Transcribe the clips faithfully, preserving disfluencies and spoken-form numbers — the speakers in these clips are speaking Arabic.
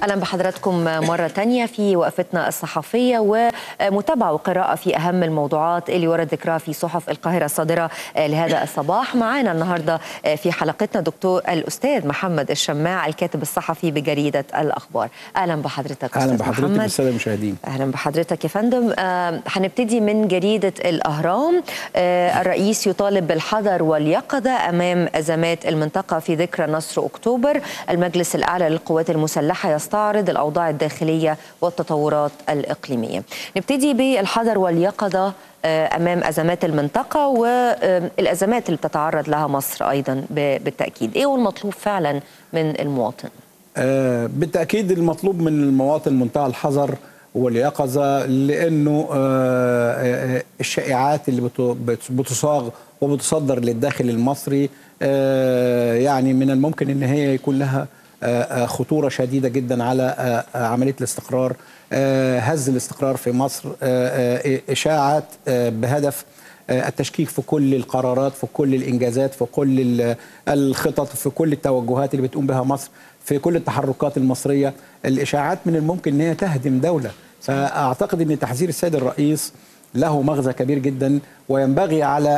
أهلا بحضراتكم مرة تانية في وقفتنا الصحفية ومتابعة وقراءة في أهم الموضوعات اللي ورد ذكرها في صحف القاهرة الصادرة لهذا الصباح. معانا النهاردة في حلقتنا دكتور الأستاذ محمد الشماع الكاتب الصحفي بجريدة الأخبار. أهلا بحضرتك أهلا بحضرتك والسادة المشاهدين. أهلا بحضرتك يا فندم. هنبتدي من جريدة الأهرام. آه الرئيس يطالب بالحذر واليقظة أمام أزمات المنطقة في ذكرى نصر أكتوبر. المجلس الأعلى للقوات المسلحة يستعرض الأوضاع الداخلية والتطورات الإقليمية. نبتدي بالحذر واليقظة أمام أزمات المنطقة والأزمات اللي بتتعرض لها مصر أيضا بالتأكيد. إيه هو المطلوب فعلا من المواطن؟ آه بالتأكيد المطلوب من المواطن منتهى الحذر واليقظة، لأنه آه الشائعات اللي بتصاغ وبتصدر للداخل المصري آه يعني من الممكن أن هي يكون لها خطورة شديدة جدا على عملية الاستقرار، هز الاستقرار في مصر، إشاعات بهدف التشكيك في كل القرارات، في كل الإنجازات، في كل الخطط، في كل التوجهات اللي بتقوم بها مصر، في كل التحركات المصرية. الإشاعات من الممكن أن هي تهدم دولة. فأعتقد أن تحذير السيد الرئيس له مغزى كبير جدا، وينبغي على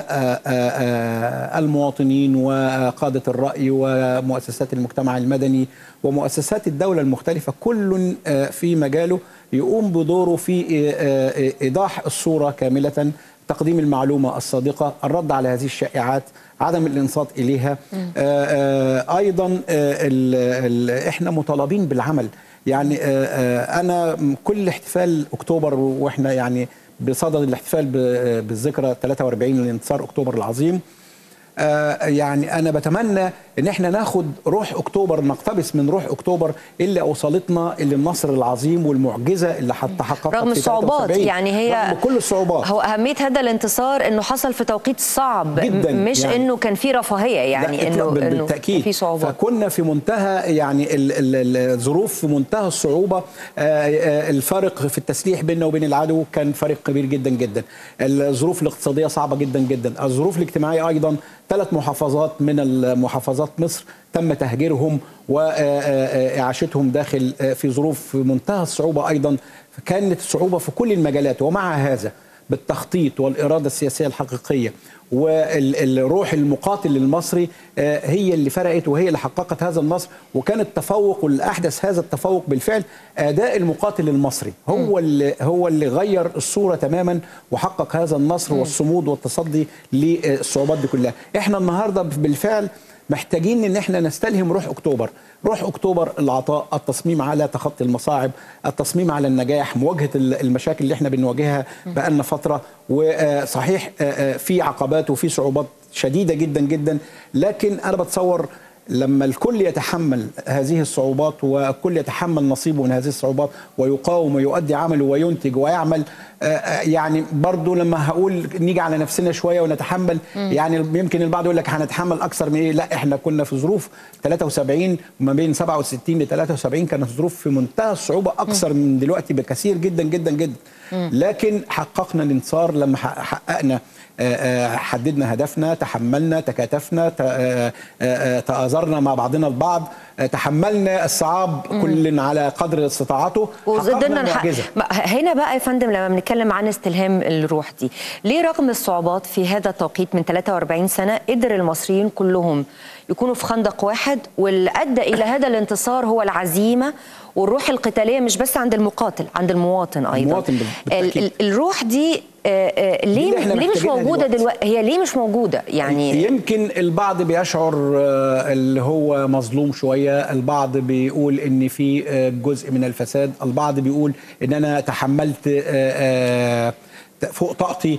المواطنين وقادة الرأي ومؤسسات المجتمع المدني ومؤسسات الدولة المختلفة كل في مجاله يقوم بدوره في إيضاح الصورة كاملة، تقديم المعلومة الصادقة، الرد على هذه الشائعات، عدم الانصات إليها. أيضا إحنا مطالبين بالعمل. يعني أنا كل احتفال أكتوبر وإحنا يعني بصدد الاحتفال بالذكرى ثلاثة وأربعين لانتصار أكتوبر العظيم، آه يعني أنا بتمنى إن احنا ناخد روح أكتوبر، نقتبس من روح أكتوبر اللي أوصلتنا اللي النصر العظيم والمعجزة اللي حققت رغم الصعوبات. يعني هي رغم كل الصعوبات. هو أهمية هذا الانتصار إنه حصل في توقيت صعب جدا، مش يعني إنه كان في رفاهية، يعني إنه بالتأكيد في صعوبات. فكنا في منتهى يعني الظروف في منتهى الصعوبة. آه الفارق في التسليح بيننا وبين العدو كان فارق كبير جدا جدا. الظروف الاقتصادية صعبة جدا جدا. الظروف الاجتماعية أيضا. ثلاث محافظات من المحافظات مصر تم تهجيرهم وإعاشتهم داخل في ظروف في منتهى الصعوبة أيضا. كانت صعوبة في كل المجالات، ومع هذا بالتخطيط والإرادة السياسية الحقيقية والروح المقاتل المصري هي اللي فرقت وهي اللي حققت هذا النصر. وكان التفوق واللي أحدث هذا التفوق بالفعل أداء المقاتل المصري هو اللي هو اللي غير الصورة تماما وحقق هذا النصر والصمود والتصدي للصعوبات دي كلها. احنا النهارده بالفعل محتاجين ان احنا نستلهم روح اكتوبر، روح اكتوبر العطاء، التصميم على تخطي المصاعب، التصميم على النجاح، مواجهه المشاكل اللي احنا بنواجهها بقالنا فتره. وصحيح في عقبات وفي صعوبات شديده جدا جدا، لكن انا بتصور لما الكل يتحمل هذه الصعوبات والكل يتحمل نصيبه من هذه الصعوبات ويقاوم ويؤدي عمله وينتج ويعمل، يعني برضو لما هقول نيجي على نفسنا شويه ونتحمل، يعني يمكن البعض يقول لك هنتحمل اكثر من ايه؟ لا، احنا كنا في ظروف ثلاثة وسبعين وما بين سبعة وستين ل ثلاثة وسبعين كانت ظروف في منتهى الصعوبه اكثر من دلوقتي بكثير جدا جدا جدا. لكن حققنا الانتصار لما حققنا، حددنا هدفنا، تحملنا، تكاتفنا، تآزرنا مع بعضنا البعض، تحملنا الصعاب كل على قدر استطاعته، وقدرنا نحقق. هنا بقى يا فندم لما بنتكلم عن استلهام الروح دي، ليه رغم الصعوبات في هذا التوقيت من ثلاثة وأربعين سنة قدر المصريين كلهم يكونوا في خندق واحد، واللي أدى إلى هذا الانتصار هو العزيمة والروح القتالية، مش بس عند المقاتل، عند المواطن أيضا. المواطن بالتأكيد. الروح دي آه آه ليه ليه مش موجودة دلوقتي؟ هي ليه مش موجودة؟ يعني يمكن البعض بيشعر آه اللي هو مظلوم شوية، البعض بيقول ان في آه جزء من الفساد، البعض بيقول ان انا تحملت آه آه فوق طاقتي،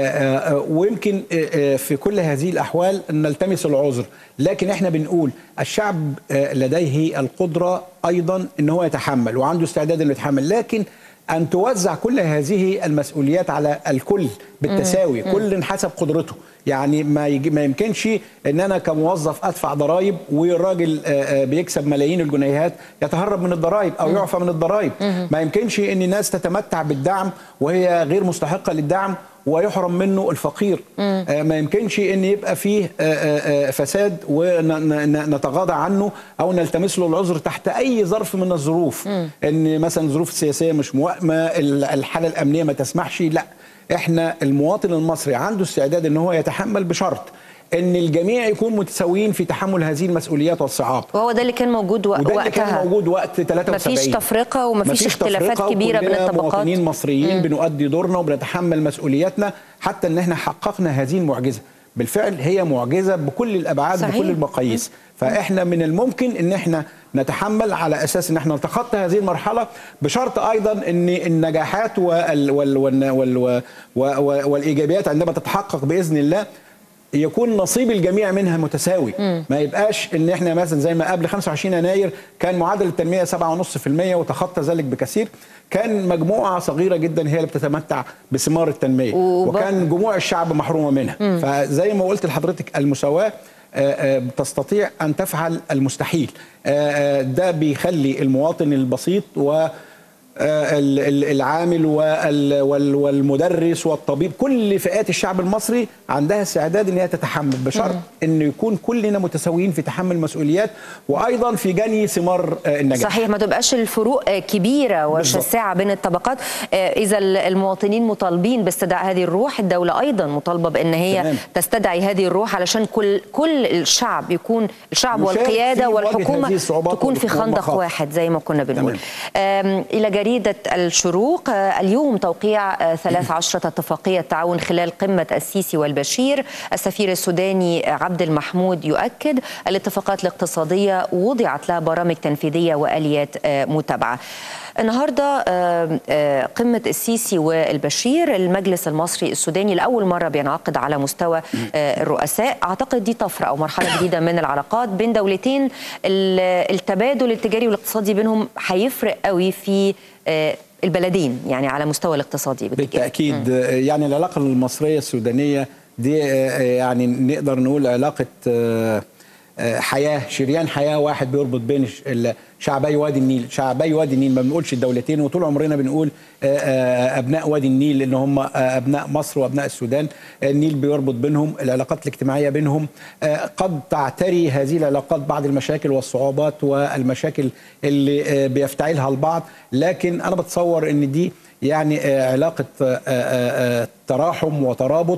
ويمكن في كل هذه الأحوال نلتمس العذر. لكن احنا بنقول الشعب لديه القدرة أيضا ان هو يتحمل وعنده استعداد انه يتحمل، لكن أن توزع كل هذه المسؤوليات على الكل بالتساوي، كل حسب قدرته. يعني ما يجي ما يمكنش ان انا كموظف ادفع ضرائب والراجل بيكسب ملايين الجنيهات يتهرب من الضرائب او يعفى من الضرائب. ما يمكنش ان الناس تتمتع بالدعم وهي غير مستحقه للدعم ويحرم منه الفقير. آه ما يمكنش ان يبقى فيه آه آه فساد ونتغاضى عنه او نلتمس له العذر تحت اي ظرف من الظروف. مم. ان مثلا الظروف السياسيه مش موائمه، الحاله الامنيه ما تسمحش، لا، احنا المواطن المصري عنده استعداد ان هو يتحمل بشرط ان الجميع يكون متساويين في تحمل هذه المسؤوليات والصعاب. وهو ده اللي كان موجود وقتها، وده اللي كان موجود وقت ثلاثة وسبعين. مفيش تفرقه ومفيش اختلافات كبيره بين الطبقات. مواطنين مصريين مم. بنؤدي دورنا وبنتحمل مسؤولياتنا حتى ان احنا حققنا هذه المعجزه. بالفعل هي معجزه بكل الابعاد. صحيح. بكل المقاييس. مم. فاحنا من الممكن ان احنا نتحمل على اساس ان احنا نتخطى هذه المرحله، بشرط ايضا ان النجاحات وال وال وال وال وال والايجابيات عندما تتحقق باذن الله يكون نصيب الجميع منها متساوي. مم. ما يبقاش ان احنا مثلا زي ما قبل خمسة وعشرين يناير كان معدل التنميه سبعة فاصلة خمسة في المية وتخطى ذلك بكثير، كان مجموعه صغيره جدا هي اللي بتتمتع بثمار التنميه وب... وكان جموع الشعب محرومه منها. مم. فزي ما قلت لحضرتك المساواه تستطيع ان تفعل المستحيل. ده بيخلي المواطن البسيط و العامل والمدرس والطبيب، كل فئات الشعب المصري عندها استعداد ان هي تتحمل بشرط ان يكون كلنا متساويين في تحمل المسؤوليات وايضا في جني ثمار النجاح. صحيح، ما تبقاش الفروق كبيره وشاسعه بين الطبقات. اذا المواطنين مطالبين باستدعاء هذه الروح، الدوله ايضا مطالبه بان هي تمام. تستدعي هذه الروح علشان كل كل الشعب يكون الشعب والقياده والحكومه تكون في خندق واحد زي ما كنا بنقول. الى جريدة الشروق، اليوم توقيع ثلاث عشرة اتفاقية تعاون خلال قمة السيسي والبشير. السفير السوداني عبد المحمود يؤكد الاتفاقات الاقتصادية وضعت لها برامج تنفيذية وآليات متابعة. النهارده قمة السيسي والبشير، المجلس المصري السوداني لأول مرة بينعقد على مستوى الرؤساء. أعتقد دي طفرة أو مرحلة جديدة من العلاقات بين دولتين. التبادل التجاري والاقتصادي بينهم هيفرق قوي في البلدين، يعني على مستوى الاقتصادي بالتأكيد. م. يعني العلاقة المصرية السودانية دي يعني نقدر نقول علاقة حياة، شريان حياة واحد بيربط بين شعبي وادي النيل. شعبي وادي النيل، ما بنقولش الدولتين، وطول عمرنا بنقول أبناء وادي النيل لأن هم أبناء مصر وأبناء السودان. النيل بيربط بينهم، العلاقات الاجتماعية بينهم قد تعتري هذه العلاقات بعض المشاكل والصعوبات والمشاكل اللي بيفتعلها البعض، لكن أنا بتصور أن دي يعني علاقة تراحم وترابط.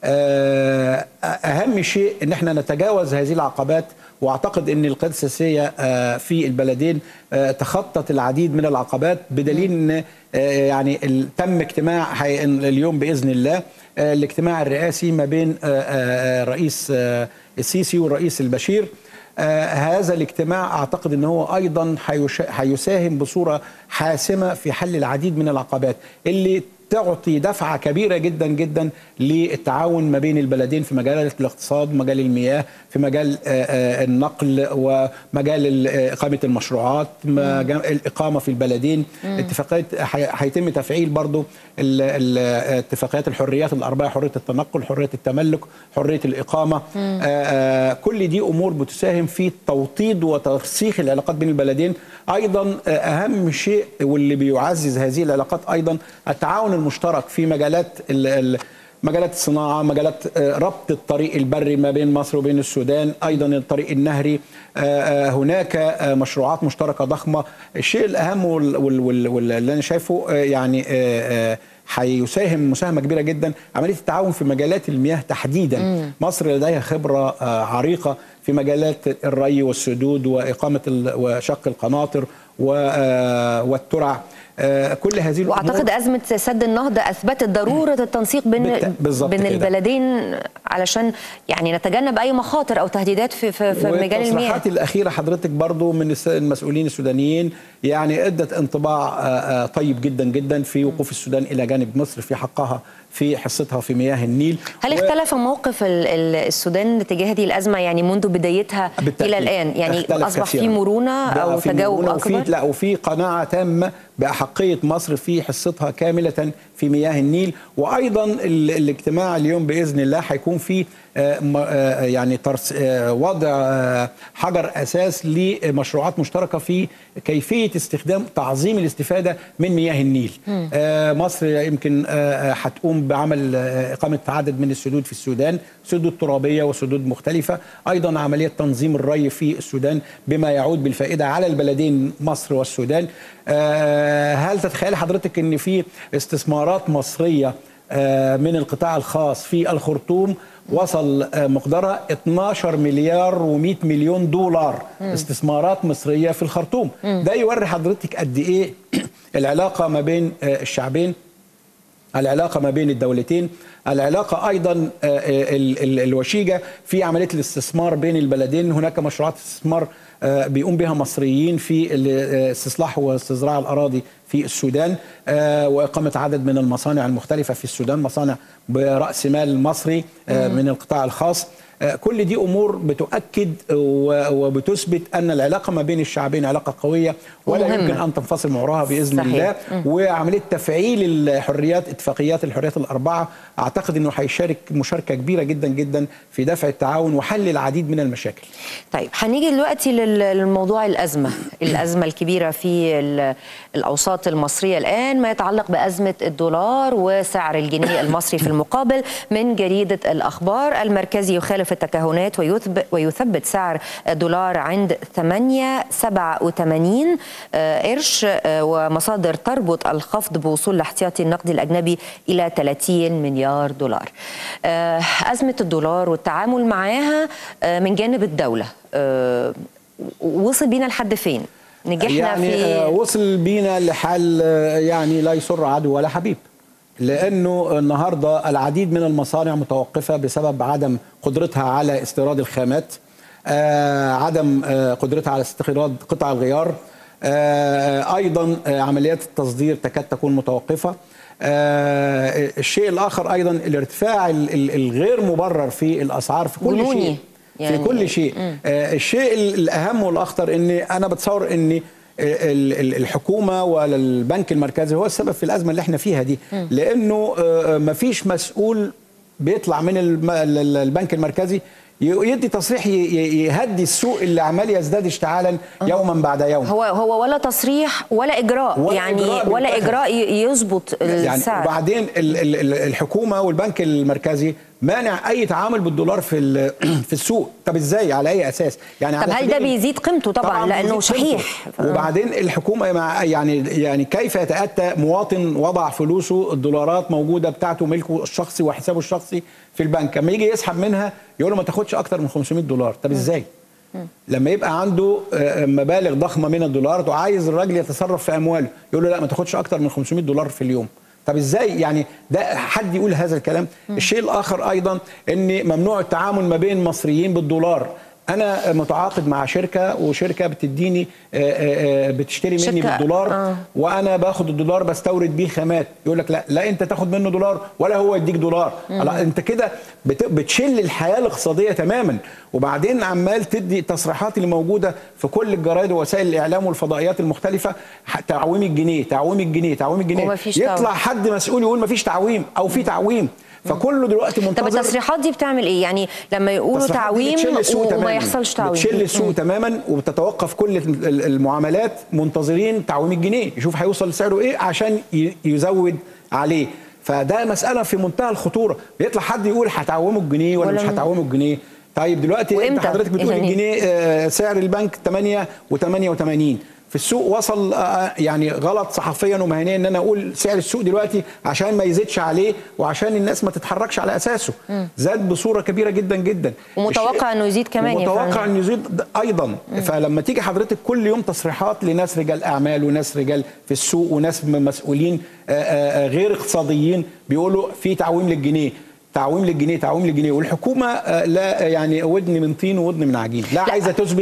أهم شيء أن احنا نتجاوز هذه العقبات، واعتقد ان القياده السياسيه في البلدين تخطت العديد من العقبات، بدليل ان يعني تم اجتماع اليوم باذن الله، الاجتماع الرئاسي ما بين الرئيس السيسي والرئيس البشير. هذا الاجتماع اعتقد ان هو ايضا هيساهم بصوره حاسمه في حل العديد من العقبات اللي تعطي دفعة كبيرة جدا جدا للتعاون ما بين البلدين في مجال الاقتصاد، مجال المياه، في مجال النقل، ومجال إقامة المشروعات، مجال الإقامة في البلدين. اتفاقيات هيتم تفعيل برضو اتفاقيات الحريات الأربعة، حرية التنقل، حرية التملك، حرية الإقامة. كل دي أمور بتساهم في توطيد وترسيخ العلاقات بين البلدين. أيضا أهم شيء واللي بيعزز هذه العلاقات أيضا التعاون المشترك في مجالات مجالات الصناعة، مجالات ربط الطريق البري ما بين مصر وبين السودان، أيضا الطريق النهري. هناك مشروعات مشتركة ضخمة. الشيء الأهم واللي أنا شايفه يعني هيساهم مساهمة كبيرة جدا عملية التعاون في مجالات المياه تحديدا. مم. مصر لديها خبرة عريقة في مجالات الري والسدود وإقامة وشق القناطر والترع. كل هذه الأمور، واعتقد ازمه سد النهضه اثبتت ضروره التنسيق بين بين البلدين علشان يعني نتجنب اي مخاطر او تهديدات في في, في مجال المياه. التصريحات الاخيره حضرتك برضو من المسؤولين السودانيين يعني ادت انطباع طيب جدا جدا في وقوف السودان الى جانب مصر في حقها في حصتها في مياه النيل. هل و... اختلف موقف السودان تجاه هذه الازمه يعني منذ بدايتها بالتأكيد. الى الان؟ يعني اصبح كثيراً. في مرونه او في تجاوب مرونة اكبر؟ وفي لا وفي قناعه تامه باحقيه مصر في حصتها كامله في مياه النيل. وايضا الاجتماع اليوم باذن الله هيكون فيه يعني وضع حجر اساس لمشروعات مشتركه في كيفيه استخدام تعظيم الاستفاده من مياه النيل. م. مصر يمكن هتقوم بعمل اقامه عدد من السدود في السودان، سدود ترابيه وسدود مختلفه، ايضا عمليه تنظيم الري في السودان بما يعود بالفائده على البلدين مصر والسودان. هل تتخيل حضرتك ان في استثمارات مصريه من القطاع الخاص في الخرطوم وصل مقدارها اثناشر مليار و100 مليون دولار استثمارات مصريه في الخرطوم؟ ده يوري حضرتك قد ايه العلاقه ما بين الشعبين، العلاقه ما بين الدولتين، العلاقه ايضا الوشيجه في عمليه الاستثمار بين البلدين. هناك مشروعات استثمار بيقوم بها مصريين في استصلاح واستزراع الاراضي في السودان، واقامه عدد من المصانع المختلفه في السودان، مصانع براس مال مصري من القطاع الخاص. كل دي امور بتؤكد وبتثبت ان العلاقه ما بين الشعبين علاقه قويه ولا يمكن ان تنفصل من وراها باذن صحيح. الله. وعمليه تفعيل الحريات، اتفاقيات الحريات الاربعه، اعتقد انه هيشارك مشاركه كبيره جدا جدا في دفع التعاون وحل العديد من المشاكل. طيب هنيجي دلوقتي للموضوع الازمه، الازمه الكبيره في الاوساط المصريه الان، ما يتعلق بازمه الدولار وسعر الجنيه المصري في المقابل. من جريده الاخبار: المركزي يخالف التكهنات ويثبت سعر الدولار عند ثمانية سبعة وثمانين قرش، ومصادر تربط الخفض بوصول الاحتياطي النقدي الأجنبي إلى ثلاثين مليار دولار. أزمة الدولار والتعامل معها من جانب الدولة وصل بينا لحد فين؟ نجحنا يعني في وصل بينا لحال يعني لا يسر عدو ولا حبيب، لأنه النهاردة العديد من المصانع متوقفة بسبب عدم قدرتها على استيراد الخامات، آه عدم آه قدرتها على استيراد قطع الغيار، آه أيضا آه عمليات التصدير تكاد تكون متوقفة. آه الشيء الآخر أيضا الارتفاع الغير مبرر في الأسعار في كل شيء، يعني في كل شيء. آه الشيء الأهم والأخطر أن أنا بتصور أن الحكومه ولا البنك المركزي هو السبب في الازمه اللي احنا فيها دي، لانه مفيش مسؤول بيطلع من البنك المركزي يدي تصريح يهدي السوق اللي عمال يزداد اشتعالا يوما بعد يوم. هو هو ولا تصريح ولا اجراء، ولا يعني إجراء ولا اجراء يظبط السعر. يعني وبعدين الحكومه والبنك المركزي مانع اي تعامل بالدولار في في السوق. طب ازاي؟ على اي اساس؟ يعني طب هل ده بيزيد قيمته؟ طبعا, طبعاً لانه شحيح. وبعدين الحكومه مع يعني يعني كيف يتاتى مواطن وضع فلوسه الدولارات موجوده بتاعته ملكه الشخصي وحسابه الشخصي في البنك، لما يجي يسحب منها يقول له ما تاخدش اكتر من خمسمائة دولار. طب ازاي؟ لما يبقى عنده مبالغ ضخمه من الدولارات وعايز الراجل يتصرف في امواله يقول له لا ما تاخدش اكتر من خمسمائة دولار في اليوم. طب ازاي يعني ده حد يقول هذا الكلام؟ م. الشيء الاخر ايضا ان ممنوع التعامل ما بين مصريين بالدولار. انا متعاقد مع شركه وشركه بتديني بتشتري مني بالدولار، آه. وانا باخد الدولار بستورد بيه خامات، يقول لك لا لا انت تاخد منه دولار ولا هو يديك دولار. لا انت كده بتشل الحياه الاقتصاديه تماما. وبعدين عمال تدي التصريحات اللي موجوده في كل الجرايد ووسائل الاعلام والفضائيات المختلفه، تعويم الجنيه تعويم الجنيه تعويم الجنيه، يطلع حد مسؤول يقول ما فيش تعويم او في تعويم. فكله دلوقتي منتظر. طب التصريحات دي بتعمل ايه؟ يعني لما يقولوا تعويم وما يحصلش تعويم، بتشل السوق تماما وبتتوقف كل المعاملات منتظرين تعويم الجنيه، يشوف هيوصل سعره ايه عشان يزود عليه. فده مساله في منتهى الخطوره. بيطلع حد يقول هتعوموا الجنيه ولا, ولا مش هتعوموا الجنيه. طيب دلوقتي انت حضرتك بتقول يعني الجنيه سعر البنك ثمانية وثمانية وثمانين، في السوق وصل يعني غلط صحفيا ومهنيا ان انا اقول سعر السوق دلوقتي عشان ما يزيدش عليه وعشان الناس ما تتحركش على اساسه. م. زاد بصوره كبيره جدا جدا، ومتوقع انه يزيد كمان، ومتوقع انه يزيد ايضا. م. فلما تيجي حضرتك كل يوم تصريحات لناس رجال اعمال وناس رجال في السوق وناس مسؤولين غير اقتصاديين بيقولوا في تعويم للجنيه تعويم للجنيه تعويم للجنيه، والحكومه لا يعني ودن من طين وودن من عجين، لا, لا عايزه تثبت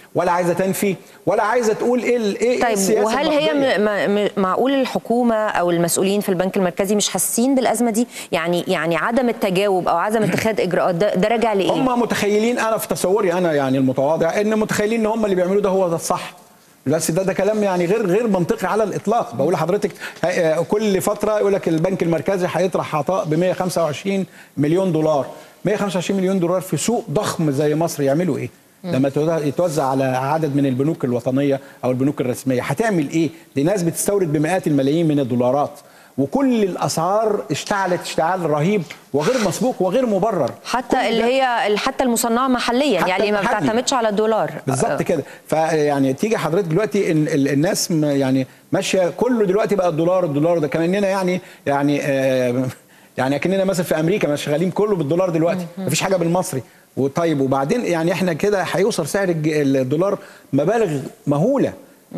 ولا عايزه تنفي ولا عايزه تقول ايه ايه طيب السياسه. وهل هي م م معقول الحكومه او المسؤولين في البنك المركزي مش حاسين بالازمه دي؟ يعني يعني عدم التجاوب او عدم اتخاذ اجراءات ده, ده راجع لايه؟ هم متخيلين، انا في تصوري انا يعني المتواضع، ان متخيلين ان هم اللي بيعملوه ده هو ده الصح. بس ده ده كلام يعني غير غير منطقي على الاطلاق. بقول لحضرتك كل فتره يقول لك البنك المركزي هيطرح عطاء ب مئة وخمسة وعشرين مليون دولار. مئة وخمسة وعشرين مليون دولار في سوق ضخم زي مصر يعملوا ايه؟ لما يتوزع على عدد من البنوك الوطنيه او البنوك الرسميه هتعمل ايه؟ دي ناس بتستورد بمئات الملايين من الدولارات، وكل الاسعار اشتعلت اشتعال رهيب وغير مسبوق وغير مبرر، حتى اللي هي حتى المصنعه محليا، يعني ما بتعتمدش على الدولار بالظبط كده. فيعني تيجي حضرتك دلوقتي إن الناس يعني ماشيه كله دلوقتي بقى الدولار الدولار ده كاننا يعني يعني آه يعني كاننا مثلا في امريكا مش شغالين كله بالدولار دلوقتي، مفيش حاجه بالمصري. وطيب وبعدين يعني احنا كده هيوصل سعر الدولار مبالغ مهوله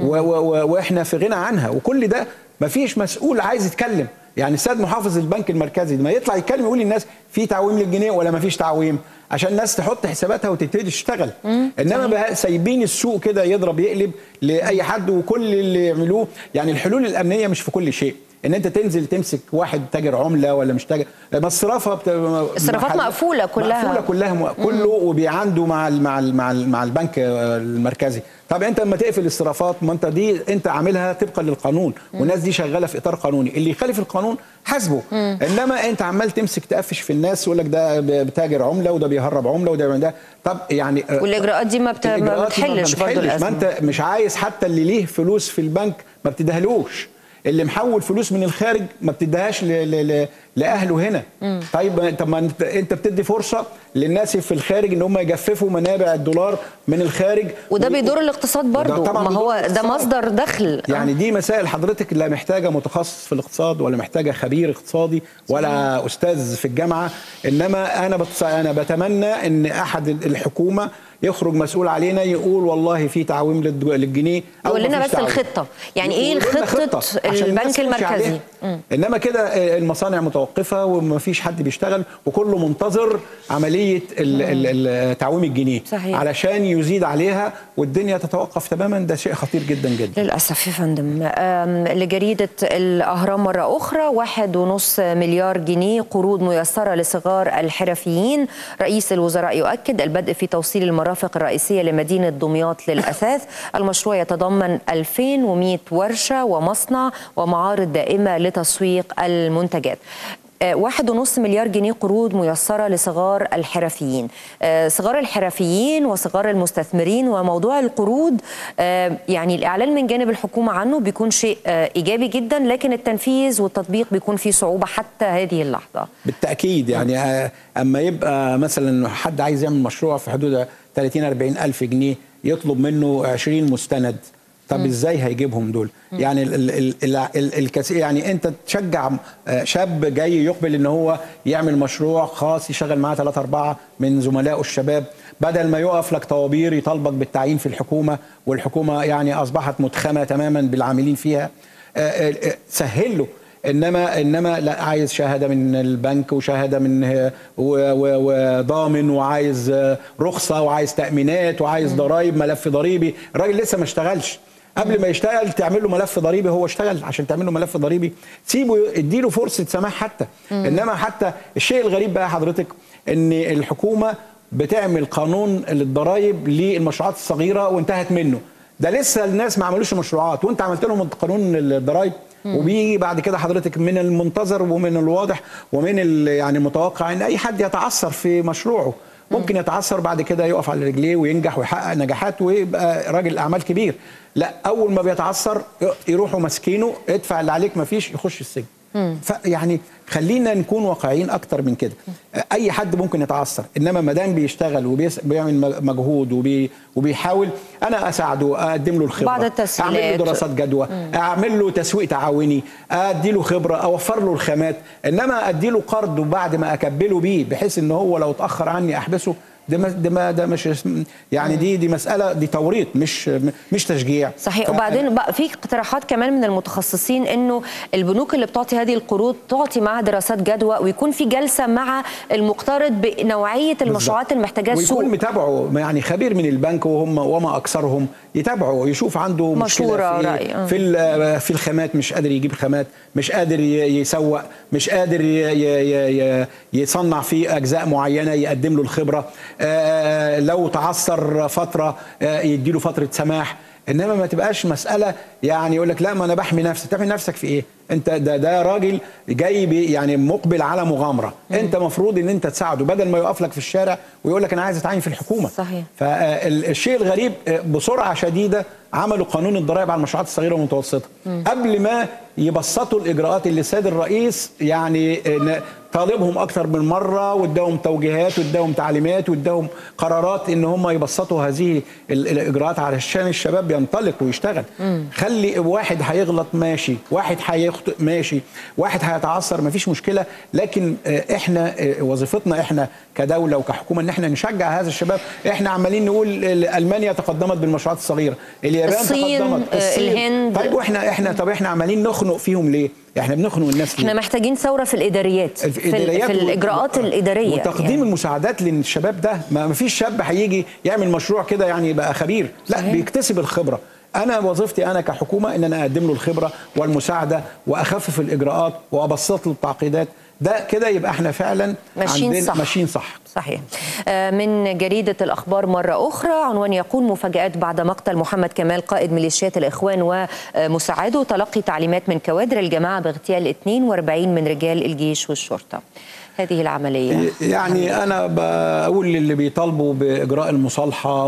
واحنا في غنى عنها، وكل ده مفيش مسؤول عايز يتكلم. يعني السيد محافظ البنك المركزي ما يطلع يتكلم يقول للناس في تعويم للجنيه ولا ما فيش تعويم، عشان الناس تحط حساباتها وتبتدي تشتغل. انما بقى سايبين السوق كده يضرب يقلب لاي حد، وكل اللي يعملوه يعني الحلول الامنيه مش في كل شيء ان انت تنزل تمسك واحد تاجر عمله ولا مش تاجر، ما الصرافه بت... الصرافات مقفوله كلها مقفوله كلها م... كله وبيعنده مع ال... مع ال... مع ال... مع البنك المركزي. طب انت لما تقفل الصرافات ما انت دي انت عاملها طبقا للقانون، والناس دي شغاله في اطار قانوني، اللي يخالف القانون حاسبه. انما انت عمال تمسك تقفش في الناس يقول لك ده بتاجر عمله وده بيهرب عمله وده ده. طب يعني والاجراءات دي ما, بت... ما بتحلش برضه الازمه. ما انت مش عايز حتى اللي ليه فلوس في البنك ما بتديهالوش، اللي محول فلوس من الخارج ما بتديهاش لاهله هنا. مم. طيب طب ما انت انت بتدي فرصه للناس في الخارج ان هم يجففوا منابع الدولار من الخارج، وده بيضر الاقتصاد برضه. ما هو ده مصدر دخل. يعني دي مسائل حضرتك لا محتاجه متخصص في الاقتصاد ولا محتاجه خبير اقتصادي ولا صحيح. استاذ في الجامعه. انما انا بتص... انا بتمنى ان احد الحكومه يخرج مسؤول علينا يقول والله في تعويم للجنيه، يقول لنا بس تعويم. الخطه يعني ايه خطه البنك المركزي. انما كده المصانع متوقفه ومفيش حد بيشتغل وكله منتظر عمليه تعويم الجنيه صحيح. علشان يزيد عليها والدنيا تتوقف تماما. ده شيء خطير جدا جدا للاسف يا فندم. لجريده الاهرام مره اخرى، واحد ونص مليار جنيه قروض ميسره لصغار الحرفيين. رئيس الوزراء يؤكد البدء في توصيل المرافق الرئيسيه لمدينه دمياط للاثاث. المشروع يتضمن ألفين ومئة ورشه ومصنع ومعارض دائمه لتسويق المنتجات. واحد ونص مليار جنيه قروض ميسرة لصغار الحرفيين. صغار الحرفيين وصغار المستثمرين. وموضوع القروض يعني الإعلان من جانب الحكومة عنه بيكون شيء إيجابي جدا، لكن التنفيذ والتطبيق بيكون فيه صعوبة حتى هذه اللحظة. بالتأكيد يعني أما يبقى مثلا حد عايز يعمل مشروع في حدود ثلاثين أربعين ألف جنيه يطلب منه عشرين مستند، طب م. ازاي هيجيبهم دول؟ م. يعني ال ال ال ال الكثير يعني انت تشجع شاب جاي يقبل ان هو يعمل مشروع خاص يشغل معاه ثلاثة أربعة من زملائه الشباب، بدل ما يقف لك طوابير يطالبك بالتعيين في الحكومة، والحكومة يعني اصبحت متخمة تماما بالعاملين فيها. سهل له. انما انما لا، عايز شهاده من البنك وشهاده من وضامن وعايز رخصه وعايز تامينات وعايز ضرائب، ملف ضريبي. الراجل لسه ما اشتغلش، قبل ما يشتغل تعمل له ملف ضريبي. هو اشتغل عشان تعمل له ملف ضريبي، سيبه اديله فرصه سماح حتى. مم. انما حتى الشيء الغريب بقى حضرتك ان الحكومه بتعمل قانون للضرائب للمشروعات الصغيره وانتهت منه. ده لسه الناس ما عملوش مشروعات وانت عملت لهم قانون الضرائب. وبيجي بعد كده حضرتك من المنتظر ومن الواضح ومن يعني المتوقع ان اي حد يتعثر في مشروعه. ممكن يتعثر بعد كده يقف على رجليه وينجح ويحقق نجاحات ويبقى راجل اعمال كبير. لا، اول ما بيتعثر يروحوا ماسكينه، ادفع اللي عليك ما فيش، يخش السجن. فيعني خلينا نكون واقعيين اكتر من كده. اي حد ممكن يتعثر، انما ما دام بيشتغل وبيعمل مجهود وبي وبيحاول، انا اساعده، اقدم له الخبره، بعض التسهيلات، اعمل له دراسات جدوى، اعمل له تسويق تعاوني، ادي له خبره، اوفر له الخامات. انما ادي له قرض وبعد ما اكبله بيه بحيث ان هو لو اتاخر عني احبسه، ده ده ده مش يعني دي دي مساله، دي توريط مش مش تشجيع. صحيح. وبعدين بقى في اقتراحات كمان من المتخصصين انه البنوك اللي بتعطي هذه القروض تعطي معها دراسات جدوى، ويكون في جلسه مع المقترض بنوعيه المشروعات اللي محتاجاها السوق، ويكون متابعه يعني خبير من البنك وهم وما اكثرهم يتابعه، يشوف عنده مشكله في رأي. في في الخامات، مش قادر يجيب خامات، مش قادر يسوق، مش قادر يصنع في اجزاء معينه، يقدم له الخبره. لو تعثر فتره يديله فتره سماح. انما ما تبقاش مساله يعني يقول لك لا ما انا بحمي نفسي. تحمي نفسك في ايه؟ انت ده ده راجل جاي يعني مقبل على مغامره، مم. انت مفروض ان انت تساعده بدل ما يقف لك في الشارع ويقول لك انا عايز اتعين في الحكومه. صحيح. فالشيء الغريب بسرعه شديده عملوا قانون الضرائب على المشروعات الصغيره والمتوسطه قبل ما يبسطوا الاجراءات اللي السيد الرئيس يعني طالبهم اكثر من مره، واداهم توجيهات واداهم تعليمات واداهم قرارات ان هم يبسطوا هذه الاجراءات علشان الشباب ينطلق ويشتغل. مم. خلي واحد هيغلط ماشي، واحد هيخطئ ماشي، واحد هيتعثر مفيش مشكله، لكن احنا وظيفتنا احنا كدوله وكحكومه ان احنا نشجع هذا الشباب. احنا عمالين نقول المانيا تقدمت بالمشروعات الصغيره، اليابان الصين تقدمت، الصين الهند. طيب واحنا احنا طب احنا عمالين نخنق فيهم ليه؟ احنا بنخنق الناس ليه؟ احنا محتاجين ثوره في الاداريات، في, في, في الاجراءات الاداريه وتقديم يعني. المساعدات للشباب ده. ما فيش شاب هيجي يعمل مشروع كده يعني يبقى خبير، لا صحيح. بيكتسب الخبره. انا وظيفتي انا كحكومه ان انا اقدم له الخبره والمساعده واخفف الاجراءات وابسط له التعقيدات. ده كده يبقى احنا فعلا ماشيين صح. ماشيين صح. صحيح. من جريدة الأخبار مرة أخرى عنوان يقول مفاجآت بعد مقتل محمد كمال قائد ميليشيات الإخوان ومساعده، تلقي تعليمات من كوادر الجماعة باغتيال اثنين وأربعين من رجال الجيش والشرطة. هذه العملية يعني أنا بقول للي بيطالبوا بإجراء المصالحة،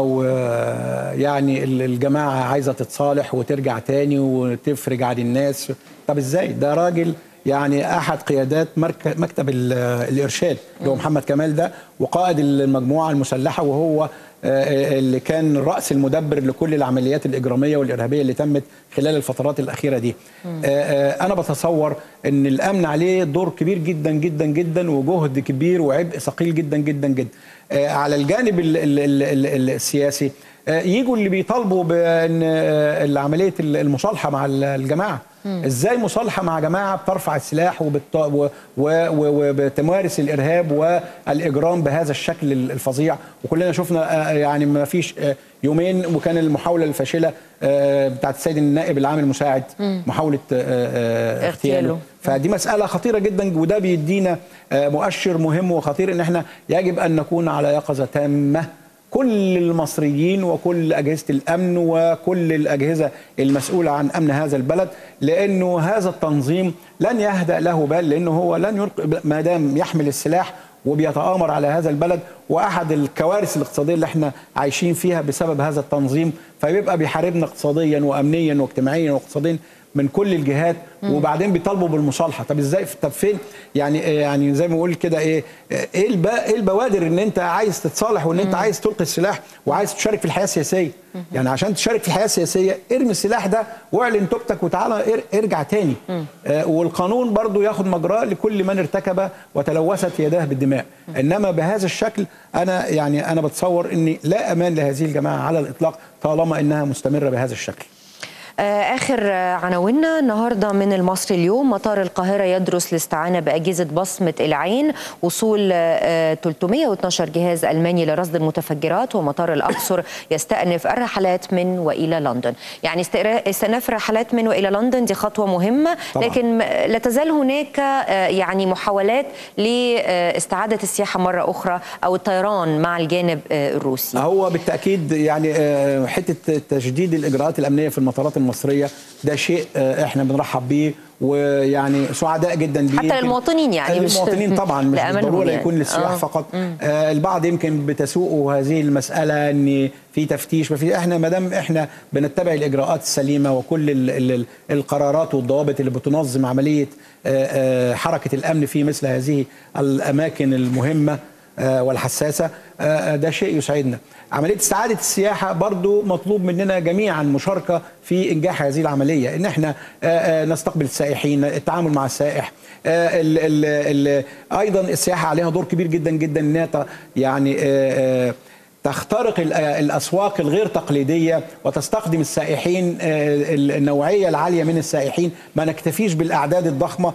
ويعني الجماعة عايزة تتصالح وترجع تاني وتفرج عن الناس، طب إزاي؟ ده راجل يعني احد قيادات مكتب الارشاد اللي هو محمد كمال ده، وقائد المجموعه المسلحه، وهو اللي كان الراس المدبر لكل العمليات الاجراميه والارهابيه اللي تمت خلال الفترات الاخيره دي. انا بتصور ان الامن عليه دور كبير جدا جدا جدا، وجهد كبير وعبء ثقيل جدا جدا جدا. على الجانب السياسي يجوا اللي بيطالبوا بان عمليه المصالحه مع الجماعه. ازاي مصالحه مع جماعه بترفع السلاح وبت... وبتمارس الارهاب والاجرام بهذا الشكل الفظيع؟ وكلنا شفنا يعني ما فيش يومين وكان المحاوله الفاشله بتاعت السيد النائب العام المساعد محاوله اغتياله. فدي مساله خطيره جدا، وده بيدينا مؤشر مهم وخطير ان احنا يجب ان نكون على يقظه تامه، كل المصريين وكل أجهزة الأمن وكل الأجهزة المسؤولة عن أمن هذا البلد، لأنه هذا التنظيم لن يهدأ له بال، لأنه هو لن يلقي ما دام يحمل السلاح وبيتآمر على هذا البلد، وأحد الكوارث الاقتصادية اللي احنا عايشين فيها بسبب هذا التنظيم، فبيبقى بيحاربنا اقتصاديا وأمنيا واجتماعيا واقتصاديا من كل الجهات، وبعدين بيطالبوا بالمصالحه. طب ازاي؟ طب فين؟ يعني يعني زي ما بقول كده ايه ايه ايه البوادر ان انت عايز تتصالح وان انت عايز تلقي السلاح وعايز تشارك في الحياه السياسيه؟ يعني عشان تشارك في الحياه السياسيه ارمي السلاح ده واعلن توبتك وتعالى ارجع تاني. آه والقانون برضو ياخد مجراه لكل من ارتكب وتلوثت يداه بالدماء. انما بهذا الشكل انا يعني انا بتصور ان لا امان لهذه الجماعه على الاطلاق طالما انها مستمره بهذا الشكل. آخر عناويننا النهارده من المصري اليوم، مطار القاهرة يدرس الاستعانة بأجهزة بصمة العين، وصول ثلاثمائة واثناشر جهاز ألماني لرصد المتفجرات، ومطار الأقصر يستأنف الرحلات من وإلى لندن. يعني استئناف الرحلات من وإلى لندن دي خطوة مهمة طبعا. لكن لا تزال هناك يعني محاولات لاستعادة السياحة مرة أخرى أو الطيران مع الجانب الروسي. هو بالتأكيد يعني حتة تجديد الإجراءات الأمنية في المطارات المصرية ده شيء احنا بنرحب بيه، ويعني سعداء جدا بيه حتى للمواطنين، يعني مش للمواطنين طبعا، مش بالضروره يعني. يكون للسياح آه. فقط. آه البعض يمكن بتسوء هذه المساله ان في تفتيش، ما في. احنا ما دام احنا بنتبع الاجراءات السليمه وكل ال ال القرارات والضوابط اللي بتنظم عمليه آه آه حركه الامن في مثل هذه الاماكن المهمه، والحساسة، ده شيء يسعدنا. عملية استعادة السياحة برضو مطلوب مننا جميعا مشاركة في إنجاح هذه العملية، إن احنا نستقبل السائحين، التعامل مع السائح. ال ال ال أيضا السياحة عليها دور كبير جدا جدا، إنها يعني تخترق الأسواق الغير تقليدية وتستخدم السائحين، النوعية العالية من السائحين، ما نكتفيش بالأعداد الضخمة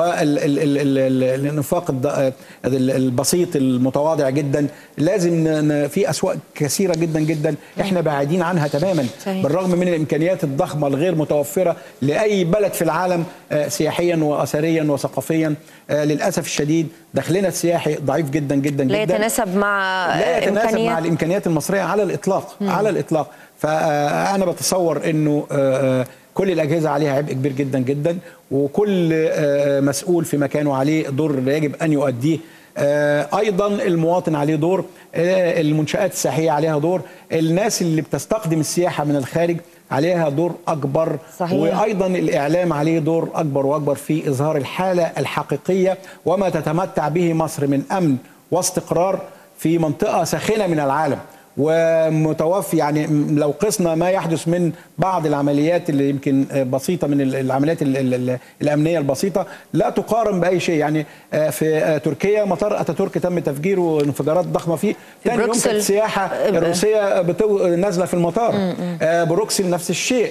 والنفاق البسيط المتواضع جدا. لازم في أسواق كثيرة جدا جدا احنا بعيدين عنها تماما، بالرغم من الإمكانيات الضخمة الغير متوفرة لأي بلد في العالم سياحيا وأثريا وثقافيا. للأسف الشديد دخلنا السياحي ضعيف جدا جدا جدا، لا يتناسب مع لا يتناسب مع الإمكانيات المصرية على الإطلاق. مم. على الإطلاق. فأنا بتصور أنه كل الأجهزة عليها عبء كبير جدا جدا، وكل مسؤول في مكانه عليه دور يجب أن يؤديه. أيضا المواطن عليه دور، المنشآت السياحية عليها دور، الناس اللي بتستخدم السياحة من الخارج عليها دور أكبر. صحيح. وأيضا الإعلام عليه دور أكبر وأكبر في إظهار الحالة الحقيقية وما تتمتع به مصر من أمن واستقرار في منطقة ساخنة من العالم، ومتوفي يعني لو قسنا ما يحدث من بعض العمليات اللي يمكن بسيطة، من العمليات الأمنية البسيطة لا تقارن بأي شيء. يعني في تركيا مطار أتاتورك تم تفجيره وانفجارات ضخمة فيه، ثاني يوم كانت السياحة الروسية بتو... نازلة في المطار. م -م. بروكسل نفس الشيء،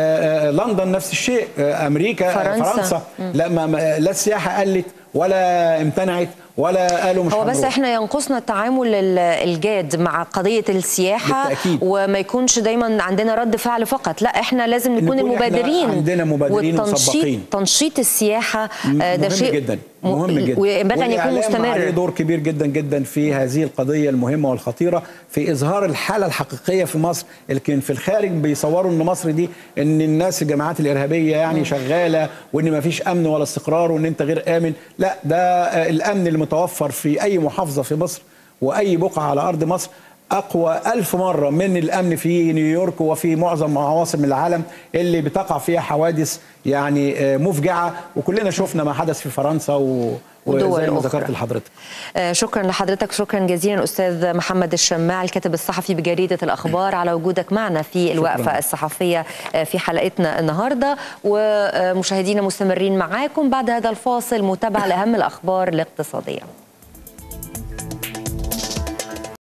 لندن نفس الشيء، أمريكا، فرنسا, فرنسا. لا, ما... لا السياحة قلت ولا امتنعت ولا قالوا مش هو هنروح. بس احنا ينقصنا التعامل الجاد مع قضية السياحة بالتأكيد. وما يكونش دايما عندنا رد فعل فقط، لا احنا لازم نكون المبادرين، عندنا مبادرين ومسبقين. تنشيط السياحة ده شيء جدا مهم جدا، وينبغي ان يكون مستمر. عليه دور كبير جدا جدا في هذه القضية المهمة والخطيرة، في إظهار الحالة الحقيقية في مصر. لكن في الخارج بيصوروا ان مصر دي ان الناس الجماعات الإرهابية يعني م. شغالة، وان ما فيش أمن ولا استقرار، وان انت غير آمن. لا، ده الأمن المتوفر في أي محافظة في مصر وأي بقعة على أرض مصر أقوى ألف مرة من الأمن في نيويورك وفي معظم عواصم العالم اللي بتقع فيها حوادث يعني مفجعة، وكلنا شفنا ما حدث في فرنسا و وزي ما ذكرت لحضرتك. آه شكرا لحضرتك، شكرا جزيلا أستاذ محمد الشماع الكاتب الصحفي بجريدة الأخبار على وجودك معنا في الوقفة شكرا. الصحفية في حلقتنا النهاردة. ومشاهدينا مستمرين معاكم بعد هذا الفاصل متابعة لأهم الأخبار الاقتصادية.